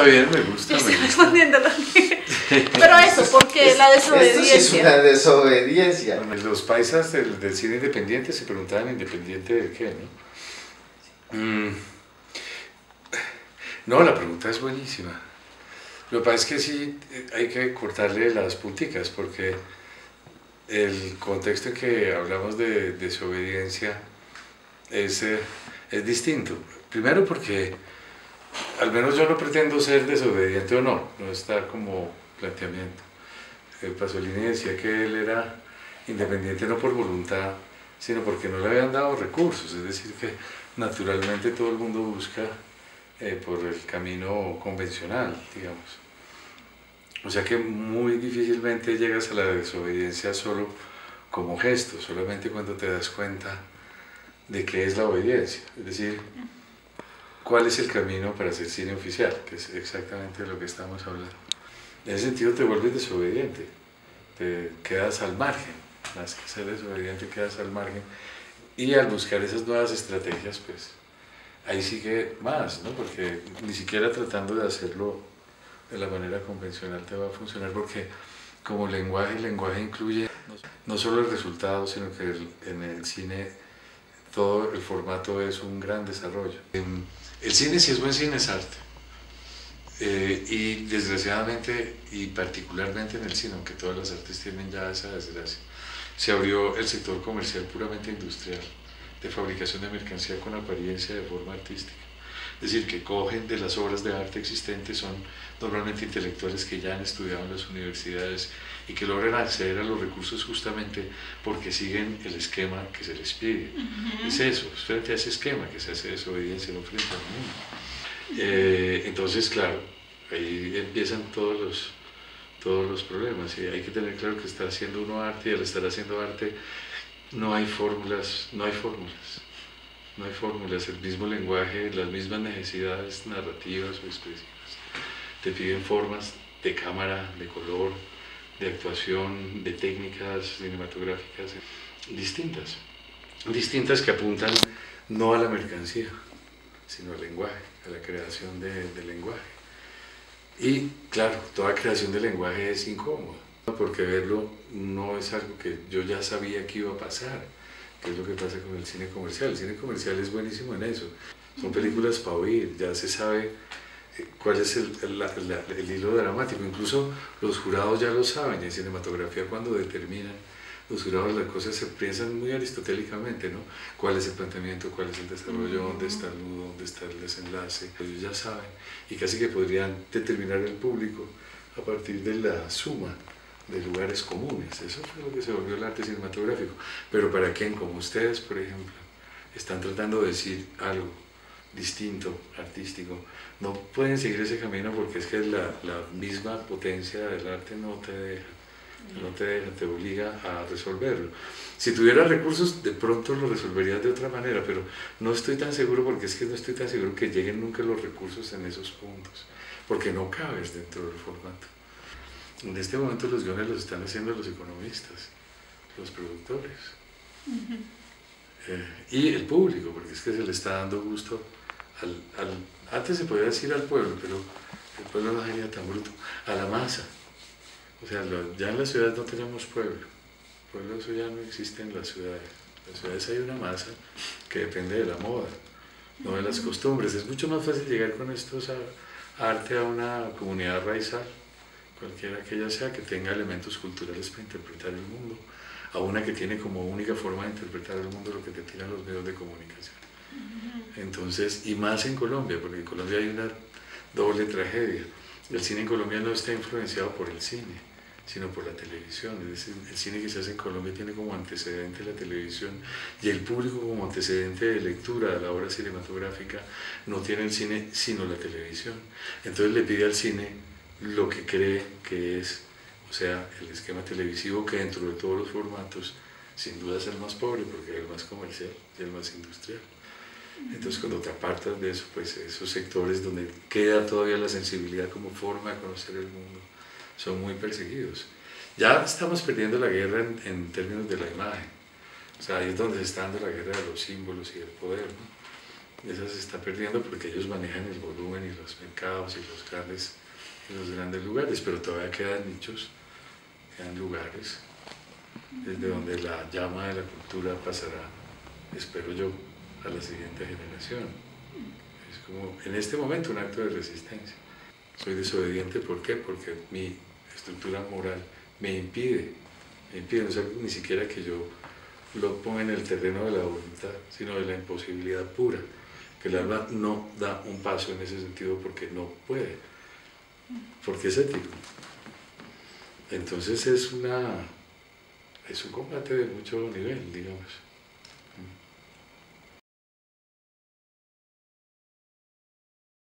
bien, me gusta. Estoy respondiendo lo que... Pero eso, porque la desobediencia. Esto sí es una desobediencia. Bueno, los paisas del cine independiente se preguntaban independiente de qué, ¿no? No, la pregunta es buenísima. Lo que pasa es que sí hay que cortarle las punticas, porque el contexto en que hablamos de desobediencia es distinto. Primero porque, al menos yo no pretendo ser desobediente o no está como planteamiento. Pasolini decía que él era independiente no por voluntad, sino porque no le habían dado recursos, es decir, que naturalmente todo el mundo busca por el camino convencional, digamos. O sea que muy difícilmente llegas a la desobediencia solo como gesto, solamente cuando te das cuenta de qué es la obediencia, es decir, cuál es el camino para hacer cine oficial, que es exactamente de lo que estamos hablando. En ese sentido te vuelves desobediente, te quedas al margen, más que ser desobediente quedas al margen, y al buscar esas nuevas estrategias, pues ahí sigue más, ¿no? Porque ni siquiera tratando de hacerlo de la manera convencional te va a funcionar, porque como lenguaje, el lenguaje incluye no solo el resultado, sino que en el cine todo el formato es un gran desarrollo. El cine, si es buen cine, es arte. Y desgraciadamente, y particularmente en el cine, aunque todas las artes tienen ya esa desgracia, se abrió el sector comercial puramente industrial, de fabricación de mercancía con apariencia de forma artística. Es decir, que cogen de las obras de arte existentes, son normalmente intelectuales que ya han estudiado en las universidades y que logran acceder a los recursos justamente porque siguen el esquema que se les pide. Es eso, es frente a ese esquema que se hace desobediencia, no frente al mundo. Entonces, claro, ahí empiezan todos los problemas, y hay que tener claro que está haciendo uno arte, y al estar haciendo arte no hay fórmulas, no hay fórmulas, el mismo lenguaje, las mismas necesidades narrativas o expresivas te piden formas de cámara, de color, de actuación, de técnicas cinematográficas distintas que apuntan no a la mercancía, sino al lenguaje, a la creación de lenguaje. Y claro, toda creación de lenguaje es incómoda, porque verlo no es algo que yo ya sabía que iba a pasar, que es lo que pasa con el cine comercial. El cine comercial es buenísimo en eso, son películas para oír, ya se sabe cuál es el hilo dramático, incluso los jurados ya lo saben, en cinematografía cuando determinan, los jurados las cosas se piensan muy aristotélicamente, ¿no? ¿Cuál es el planteamiento, cuál es el desarrollo, dónde está el nudo, dónde está el desenlace? Ellos ya saben, y casi que podrían determinar el público a partir de la suma de lugares comunes. Eso fue lo que se volvió el arte cinematográfico. Pero para quien, como ustedes, por ejemplo, están tratando de decir algo distinto, artístico, no pueden seguir ese camino porque es que la misma potencia del arte no te deja, te obliga a resolverlo. Si tuvieras recursos, de pronto lo resolverías de otra manera, pero no estoy tan seguro, porque es que no estoy tan seguro que lleguen nunca los recursos en esos puntos, porque no cabes dentro del formato. En este momento los guiones los están haciendo los economistas, los productores, y el público, porque es que se le está dando gusto antes se podía decir al pueblo, pero el pueblo no sería tan bruto, a la masa. O sea, ya en las ciudades no tenemos pueblo eso ya no existe en las ciudades. En las ciudades hay una masa que depende de la moda, no de las costumbres. Es mucho más fácil llegar con estos arte a una comunidad raizal, cualquiera que ella sea, que tenga elementos culturales para interpretar el mundo, a una que tiene como única forma de interpretar el mundo lo que te tiran los medios de comunicación. Entonces, y más en Colombia, porque en Colombia hay una doble tragedia. El cine en Colombia no está influenciado por el cine, sino por la televisión. Es decir, el cine que se hace en Colombia tiene como antecedente la televisión, y el público como antecedente de lectura de la obra cinematográfica no tiene el cine sino la televisión. Entonces le pide al cine lo que cree que es, o sea, el esquema televisivo, que dentro de todos los formatos sin duda es el más pobre, porque es el más comercial y el más industrial. Entonces, cuando te apartas de eso, pues esos sectores donde queda todavía la sensibilidad como forma de conocer el mundo son muy perseguidos. Ya estamos perdiendo la guerra en términos de la imagen. O sea, ahí es donde se está dando la guerra de los símbolos y del poder, ¿no? esa se está perdiendo porque ellos manejan el volumen y los mercados y los grandes lugares, pero todavía quedan nichos, quedan lugares desde donde la llama de la cultura pasará, espero yo, a la siguiente generación. Es como, en este momento, un acto de resistencia. Soy desobediente, ¿por qué? Porque mi estructura moral me impide, no es algo ni siquiera que yo lo ponga en el terreno de la voluntad, sino de la imposibilidad pura, que el alma no da un paso en ese sentido porque no puede, porque es ético. Entonces es un combate de mucho nivel, digamos.